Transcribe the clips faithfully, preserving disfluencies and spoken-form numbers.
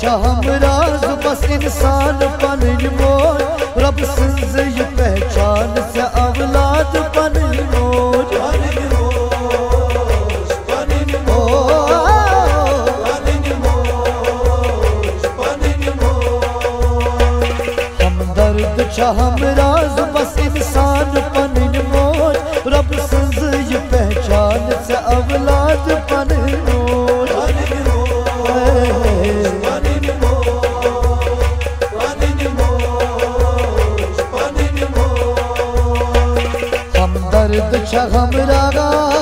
हमराज बस इंसान पन मोर रब सन्ज ये पहचान से औलाद पन मोर हमदर्द छ हमराज बस इंसान पन मोर रब सन्ज ये पहचान से औलाद पन मोर दर्द छ हमरा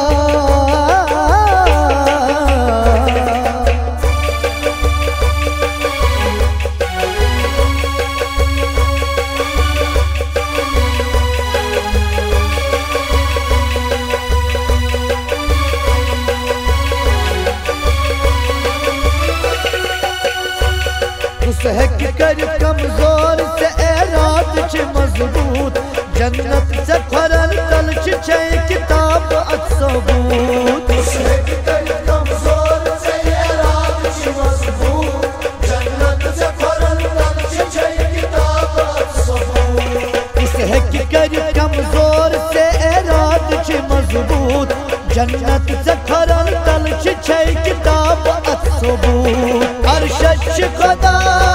सहक कर कमजोर से एराद छ मजबूत जन्नत से फरल तल छ किताब असबूत सहक कर कमजोर से एराद छ मजबूत जन्नत से फरल तल छ किताब असबूत सहक कर कमजोर से एराद छ मजबूत जन्नत से फरल तल छ किताब असबूत अर्श खुदा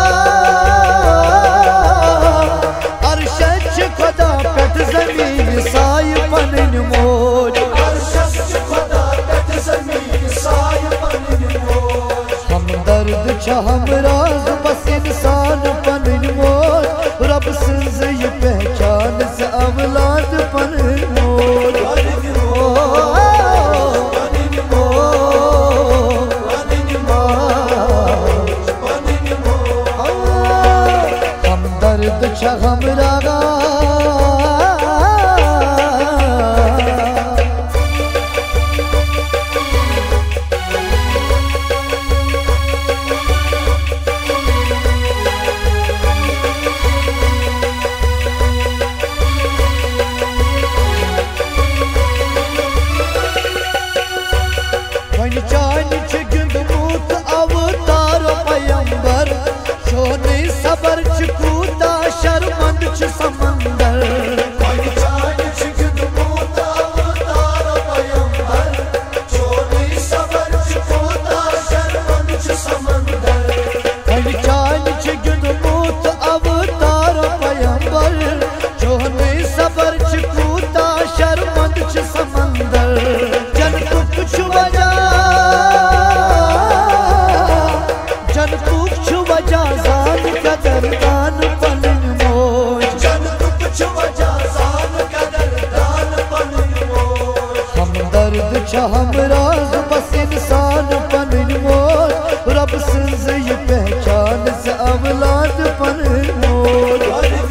अर्श खुदा कट जमीन साय पन मोर अर्श खुदा कट जमीन साय पन मोर हमदर्द छ हमराज बस इंसान पन मोर रब सन्ज ये पहचान से औलाद पन मोर दर्द छ हमरा चान छ गिंदमूत अवतार पैगंबर सोने सबर छ कूदा शर्मंद छ समंदर चान छ गिंदमूत अवतार पैगंबर सोने सबर छ कूदा शर्मंद छ समंदर चान छ गिंदमूत अवतार पैगंबर सोने सबर छ कूदा शर्मंद छ समंदर जन कुछ वजह जन कुछ वजह जान कदरदान पन मोर जन कुछ वजह जान कदरदान पन मोर हमदर्द छ हमराज बस इंसान पन मोर रब सन्ज ये पहचान से औलाद पन मोर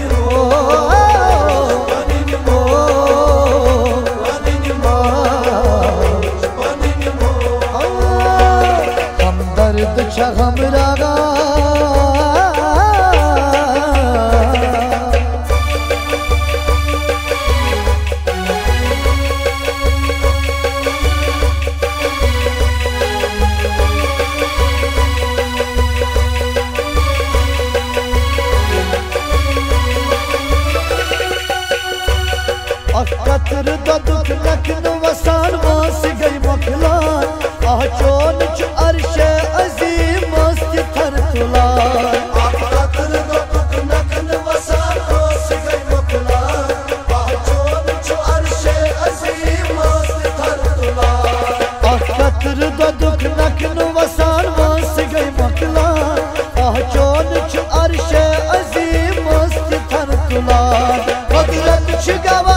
हमदर्द छ हमरा कतर दुख नखन वसान मास गई मखलान आह चोन च अर्श अजीम मस्त थर तुलान कतर दुख नखन वसान मास गई मखलान आह चोन च अर्श अजीम मस्त थर तुलान कतर दुख नखन वसान मास गई मखलान आह चोन च अर्श अजीम मस्त थर तुलान कुदरत छ गवा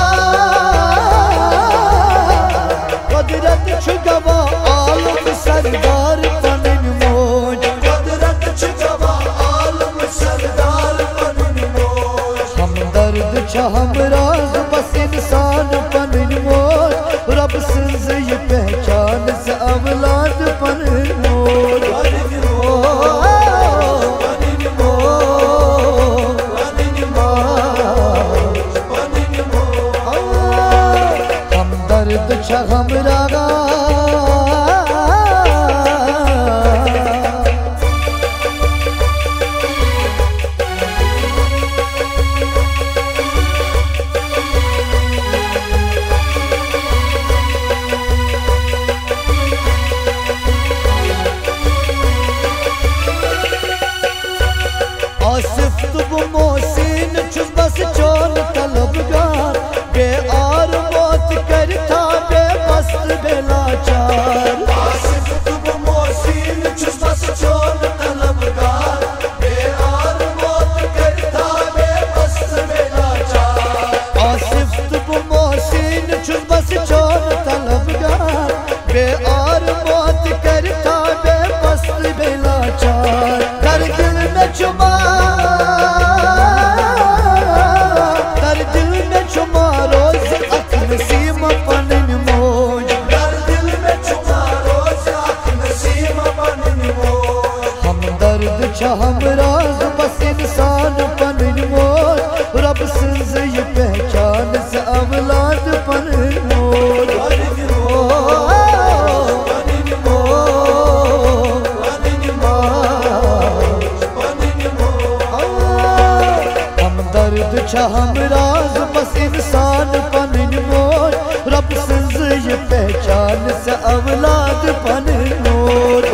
कुदरत छ गवा आलम सरदार पन मोर कुदरत छ गवा आलम सरदार पन मोर हमदर्द छ हमराज बस इंसान पन मोर रब सन्ज ये पहचान से औलाद पन मोर हमदर्द छ हमरा आसिफ तो मोहसिन छुस बस चोन तलबगार बे आर मौत करता बे मस्त बेलाचार आसिफ तो मोहसिन छुस बस चोन तलबगार बे आर मौत करता बे मस्त बेलाचार आसिफ तो मोहसिन छुस बस चोन तलबगार बे आर मौत करता बे मस्त बेलाचार कर दिल में चुमा कर दिल में चुमा रोज अख नसीम पनन मौज कर दिल में चुमा रोज अख नसीम पनन मौज हम दर्द छ हमराज बस इंसान पनन मौज रब सिंज ये पहचान से अवलाद पनन मौज हमराज बस इंसान पनन मोर रब सिंज ये पहचान से अवलाद पनन मोर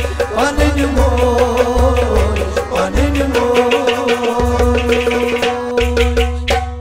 One in your